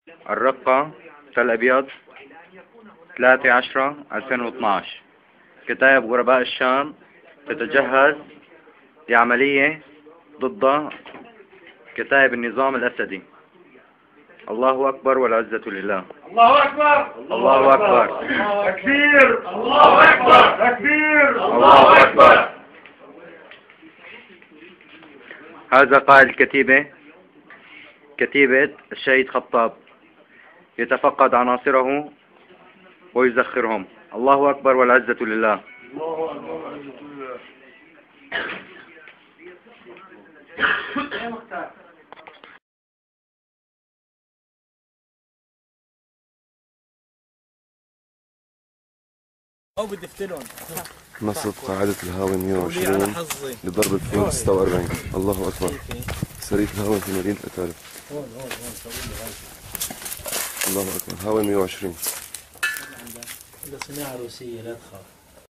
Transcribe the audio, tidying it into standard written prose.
الرقة تل أبيض 3/10/2012. كتائب غرباء الشام تتجهز لعملية ضد كتائب النظام الأسدي. الله أكبر والعزة لله. الله أكبر. الله أكبر. تكبير. الله أكبر. تكبير. الله أكبر. هذا قائد الكتيبة، كتيبة الشهيد خطاب، يتفقد عناصره ويزخرهم. الله أكبر والعزة لله. الله أكبر والعزة لله. أو بدي افتلون نصب قاعدة الهاوي 120 لضرب الفيول 46. الله أكبر. سرية الهاوي في مدينة أتارب. الله أكبر. هاوي 120. صناعة روسية لا تخاف.